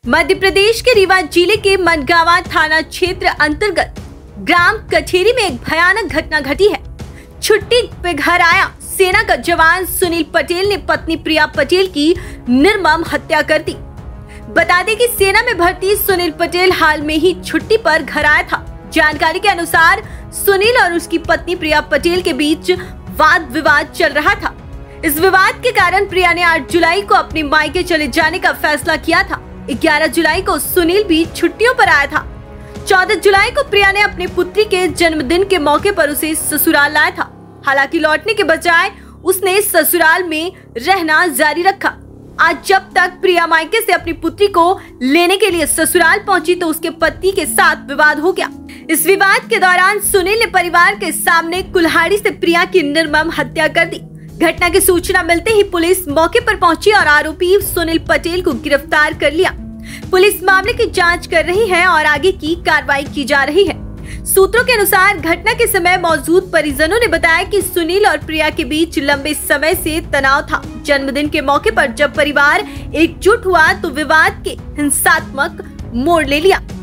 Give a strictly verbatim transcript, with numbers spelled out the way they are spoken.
मध्य प्रदेश के रीवा जिले के मनगावा थाना क्षेत्र अंतर्गत ग्राम कठेरी में एक भयानक घटना घटी है। छुट्टी पे घर आया सेना का जवान सुनील पटेल ने पत्नी प्रिया पटेल की निर्मम हत्या कर दी। बता दें कि सेना में भर्ती सुनील पटेल हाल में ही छुट्टी पर घर आया था। जानकारी के अनुसार सुनील और उसकी पत्नी प्रिया पटेल के बीच वाद विवाद चल रहा था। इस विवाद के कारण प्रिया ने आठ जुलाई को अपनी मायके चले जाने का फैसला किया था। ग्यारह जुलाई को सुनील भी छुट्टियों पर आया था। चौदह जुलाई को प्रिया ने अपनी पुत्री के जन्मदिन के मौके पर उसे ससुराल लाया था। हालांकि लौटने के बजाय उसने ससुराल में रहना जारी रखा। आज जब तक प्रिया मायके से अपनी पुत्री को लेने के लिए ससुराल पहुंची तो उसके पति के साथ विवाद हो गया। इस विवाद के दौरान सुनील ने परिवार के सामने कुल्हाड़ी से प्रिया की निर्मम हत्या कर दी। घटना की सूचना मिलते ही पुलिस मौके पर पहुंची और आरोपी सुनील पटेल को गिरफ्तार कर लिया। पुलिस मामले की जांच कर रही है और आगे की कार्रवाई की जा रही है। सूत्रों के अनुसार घटना के समय मौजूद परिजनों ने बताया कि सुनील और प्रिया के बीच लंबे समय से तनाव था। जन्मदिन के मौके पर जब परिवार एकजुट हुआ तो विवाद के हिंसात्मक मोड़ ले लिया।